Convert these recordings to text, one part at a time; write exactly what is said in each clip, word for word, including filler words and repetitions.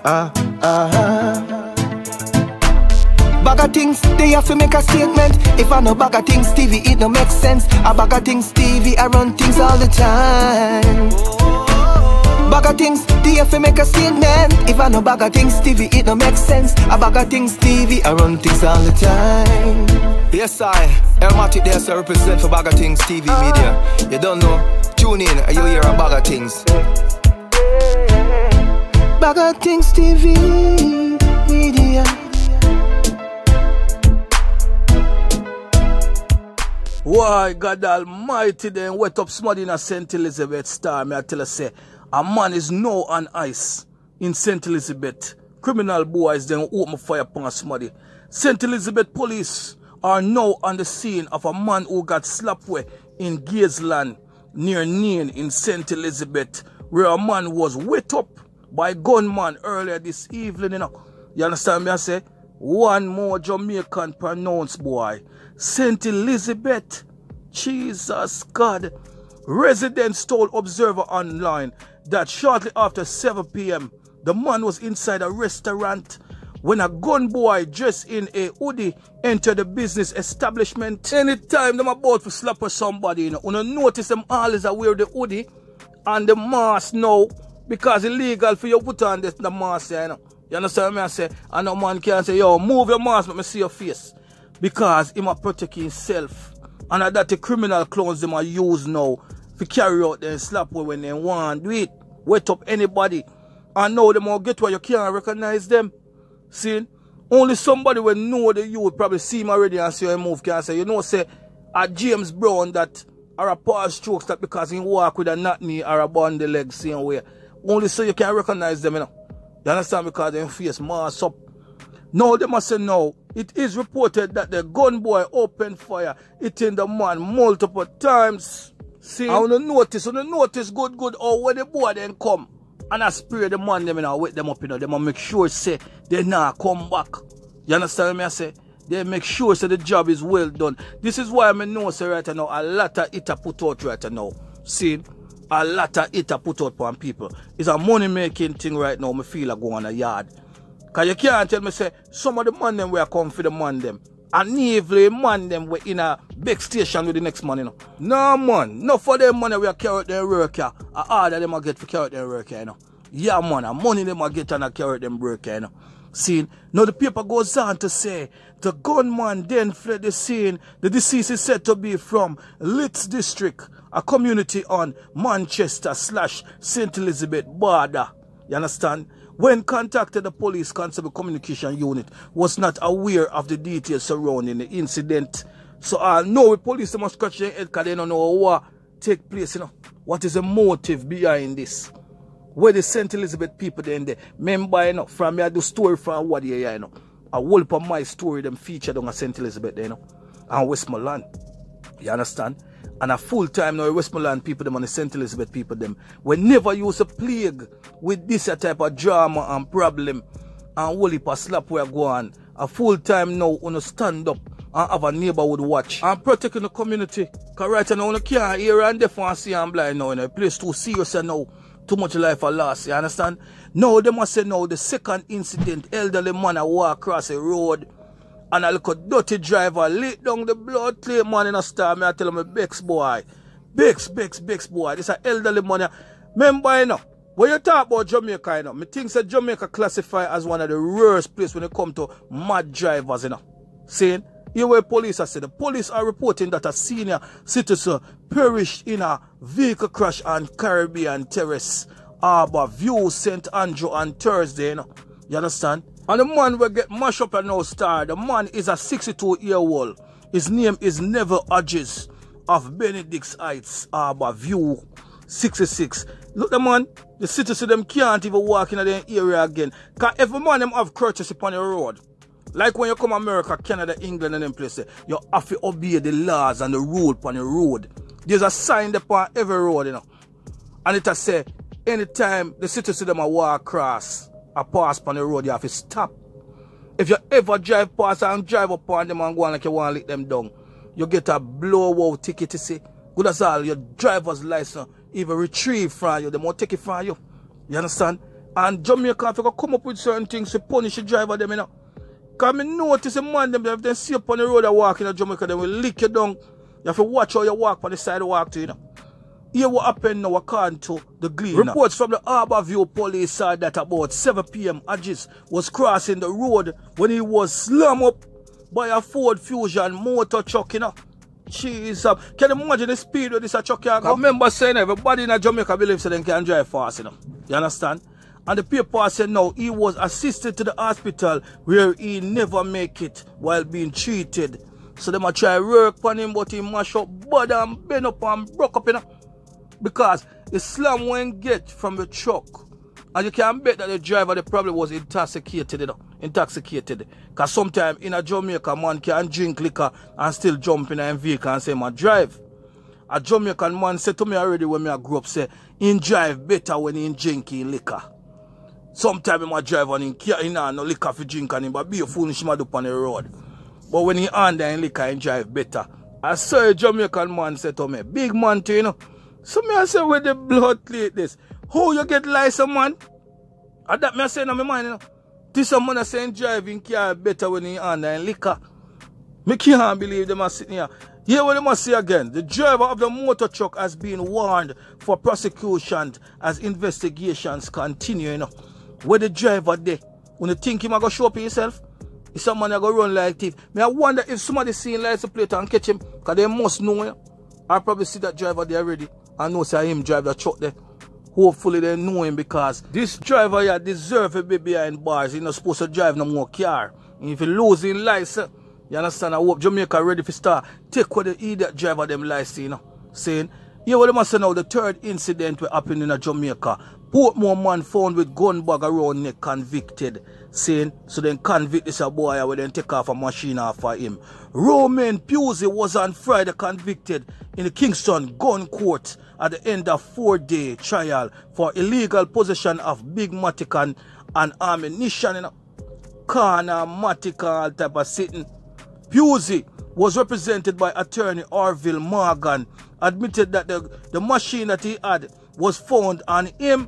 Ah, ah. Bag of things, they have to make a statement. If I know bag of things, Stevie, it no make sense. A bag of things, Stevie, I run things all the time. Bag of things, they have to make a statement. If I know bag of things, Stevie, it no make sense. A bag of things, Stevie, I run things all the time. Yes, I, Aromatic there, so represent for bag of things, T V media. You don't know, tune in, and you hear a bag of things. Bag of things, T V media. Why, God Almighty, then wet up smuddy in a Saint Elizabeth star. Me I tell you, say, a man is now on ice in Saint Elizabeth. Criminal boys then open fire upon smuddy. Saint Elizabeth police are now on the scene of a man who got slapped away in Gazeland near Nain in Saint Elizabeth, where a man was wet up by gunman earlier this evening. You know, you understand me? I say one more Jamaican pronounced boy. Saint Elizabeth, Jesus God. Residents told Observer Online that shortly after seven p m the man was inside a restaurant when a gun boy dressed in a hoodie entered the business establishment. Anytime them about to slap somebody, you know, you notice them always wear the hoodie and the mask now, because it's illegal for you to put on this, the mask, you know. You understand what I say? And no man can say, yo, move your mask, let me see your face. Because he might protect himself. And that the criminal clowns them are used now to carry out their slap when they want. Do it. Wet up anybody. And now them all get where you can't recognize them. See? Only somebody will know that you would probably see him already and see him move can say, you know, say, a James Brown that are a power strokes that because he walk with a knot knee or a bundle leg same way. Only so you can recognize them, you know. You understand? Because they face mask up. Now they must say no. It is reported that the gun boy opened fire, hitting the man multiple times. See, I want to notice, I want to notice good, good, how when the boy then come and I spray the man, them, you know, wake them up, you know, they must make sure, say, they not come back. You understand me? I say, they make sure, say, the job is well done. This is why I know, say, right now, a lot of it are put out right now. See, a lot of it are put out for people. It's a money-making thing right now, I feel like go on a yard. Because you can't tell me, say, some of the man them where come for the man them. And even man them were in a big station with the next man, you know. No, man. No for them money we are carry out their work here. A order them get for carry out their work here, you know. Yeah, man. A money them get and a carry out them work here, you know. See, now the paper goes on to say, the gunman then fled the scene. The deceased is said to be from Leeds District, a community on Manchester slash Saint Elizabeth border. You understand? When contacted, the police constable communication unit was not aware of the details surrounding the incident. So I uh, know the police must scratch their head because they don't know what take place, you know. What is the motive behind this? Where the Saint Elizabeth people then there. Remember, you know, from me I do story from what you you know. A whole of my story them featured on a Saint Elizabeth there, you know. And Westmoreland. You understand? And a full time now Westmoreland people them and the Saint Elizabeth people them we never use a plague with this type of drama and problem and whole heap of slap where go on. A full time now on stand up and have a neighborhood watch and protecting the community. Cause right now you can't hear and deaf and see and blind now, you know. The place too serious and now too much life are lost, you understand? Now they must say now the second incident, elderly man a walk across a road. And a little dirty driver laid down the blood clay man in a star. Me I tell him a Bex boy. Bex, Bex, Bex boy. This is an elderly man. Remember, you know, when you talk about Jamaica, you know, me think that Jamaica classify as one of the worst places when it comes to mad drivers, you know. Saying, here where police are saying, the police are reporting that a senior citizen perished in a vehicle crash on Caribbean Terrace, Harbour View, Saint Andrew on Thursday, you know. You understand? And the man will get mashed up and now star. The man is a sixty-two year old. His name is Neville Hodges of Benedict's Heights, Harbour View, sixty-six. Look, the man, the citizens them can't even walk in the area again. Because every man them have courtesy upon the road. Like when you come America, Canada, England and them places, you have to obey the laws and the rule upon the road. There's a sign upon every road, you know. And it has say, anytime the citizens them walk across, a pass on the road, you have to stop. If you ever drive past and drive upon them and go on like you want to let them down, you get a blowout ticket to say, good as all, your driver's license even retrieve from you, they won't take it from you. You understand? And Jamaica have to come up with certain things to punish the driver them, you know. Because I notice a man them, if they see up on the road and walk in Jamaica, they will lick you down. You have to watch how you walk on the side of the walk to, you know. Here what happened now according to the Gleaner. Reports from the Harborview police said that about seven P M Ajis was crossing the road when he was slammed up by a Ford Fusion motor truck, you know. Jeez, uh, can you imagine the speed of this truck can go? I remember saying everybody in Jamaica believes they can drive fast, you know. You understand? And the paper said no, he was assisted to the hospital where he never make it while being treated. So they might try to work on him, but he mash up body and bend up and broke up, you know. Because the slam won't get from the truck. And you can bet that the driver the probably was intoxicated, you know. Intoxicated. Because sometimes in a Jamaica, man can drink liquor and still jump in a vehicle and say, man, drive. A Jamaican man said to me already when I grew up, say, he drive better when he drinking liquor. Sometimes he drive and he can't no liquor for drink and him, but be a foolish man up on the road. But when he under in liquor, he drive better. I saw a Jamaican man say to me, big man too, you know. So me I say, where the blood plate this? How you get license, man? And that me I say in my mind, you know. This a man I say driving car better when he under in liquor. Me can't believe them are sitting here. Here what they must say again. The driver of the motor truck has been warned for prosecution as investigations continue, you know. Where the driver there? When you think him I go show up himself, is someone that go run like thief. Me I wonder if somebody seen license plate and catch him, because they must know, you. I probably see that driver there already and know say him drive the truck there. Hopefully they know him, because this driver here deserve to be behind bars. He's not supposed to drive no more car. And if he lose his license, you understand, I hope Jamaica ready for start take what the idiot driver them license, you know. Saying, yeah, what they must say now, the third incident will happen in a Jamaica. Portmore man found with gun bag around neck convicted. Saying, so then convict this a boy and then take off a machine off of him. Romain Pusey was on Friday convicted in the Kingston gun court at the end of four-day trial for illegal possession of big Matican and ammunition, you know. Corner, Matican, all type of sitting. Pusey was represented by attorney Orville Morgan, admitted that the, the machine that he had was found on him.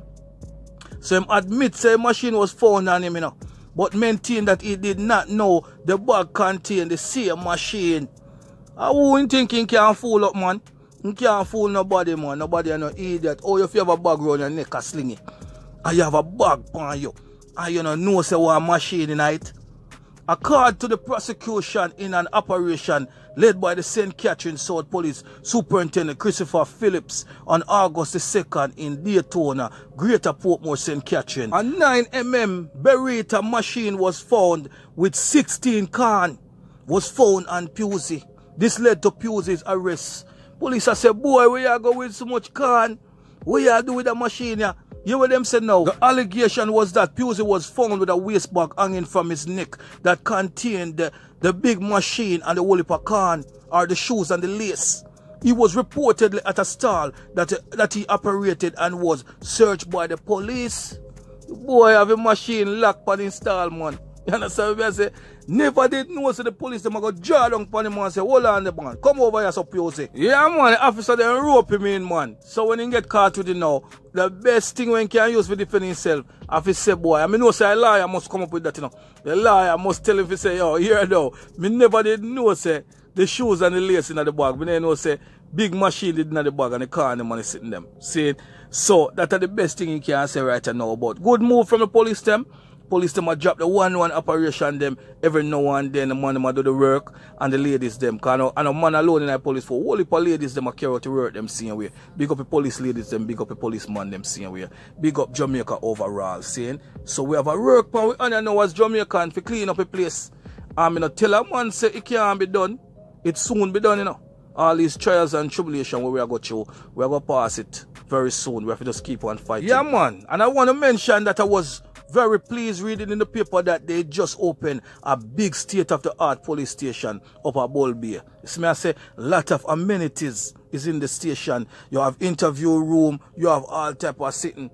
So him admits the machine was found on him, you know, but maintained that he did not know the bag contained the same machine. I wouldn't think he can fool up, man. He can't fool nobody, man. Nobody is no idiot. Oh, if you have a bag around your neck, a sling it. And you have a bag on you. And you don't know say what machine in it. According to the prosecution, in an operation led by the Saint Catherine South Police Superintendent Christopher Phillips on August the second in Daytona, Greater Portmore, Saint Catherine, a nine millimeter Beretta machine was found with sixteen can was found on Pusey. This led to Pusey's arrest. Police have said, boy, where you go with so much can? What you do with the machine here? You what them said now? The allegation was that Pusey was found with a waist bag hanging from his neck that contained the, the big machine and the whole heap of can, or the shoes and the lace. He was reportedly at a stall that, uh, that he operated and was searched by the police. Boy, have a machine locked on his stall, man. You understand what I say? Never did know, so the police them go draw down upon him and say, hold on the man, come over here, so Pusey. Yeah, man, the officer then rope him in, man. So when he get caught with it now, the best thing when he can use for defending himself, if he say, boy, I mean, no say a liar must come up with that, you know. The liar must tell him, if he say, yo, here now, me never did know, say, the shoes and the lace in the bag. Me never know, say, big machine in the bag and the car and the money sitting them. See, so that are the best thing he can say right now about. Good move from the police them. Police them a drop the one-one operation them every now and then. The man them a do the work and the ladies them. Cause I know man alone in the police for whole heap of ladies them a carry out to work them same way. Big up the police ladies them, big up the policeman them same way. Big up Jamaica overall, saying. So we have a work plan we honor now as Jamaican to clean up a place. I'm mean, tell a man say it can't be done. It soon be done, you know. All these trials and tribulation where we are going to, we are going to pass it very soon. We have to just keep on fighting. Yeah, man. And I want to mention that I was very pleased reading in the paper that they just opened a big state-of-the-art police station up at Bull Bay. It's me I say, a lot of amenities is in the station. You have interview room, you have all type of sitting.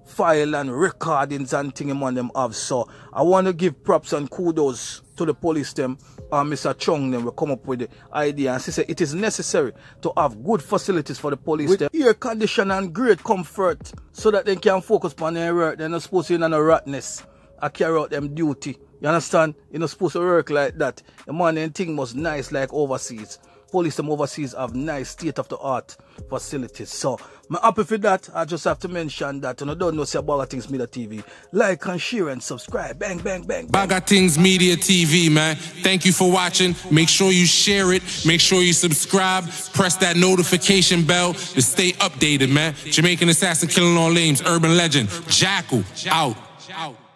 file and recordings and thing on them have. So I want to give props and kudos to the police them, uh, Mister Chung them will come up with the idea and say it is necessary to have good facilities for the police with them, air condition and great comfort so that they can focus on their work. They're not supposed to be in a ratness and carry out them duty. You understand? You're not supposed to work like that. The money and thing was nice like overseas. Police them overseas have nice state-of-the-art facilities. So, I'm happy for that. I just have to mention that. And I don't know say Bagga Things Media T V. Like and share and subscribe. Bang, bang, bang, bang. Bagga Things Media T V, man. Thank you for watching. Make sure you share it. Make sure you subscribe. Press that notification bell to stay updated, man. Jamaican assassin killing all names. Urban legend. Jackal. Out. Out.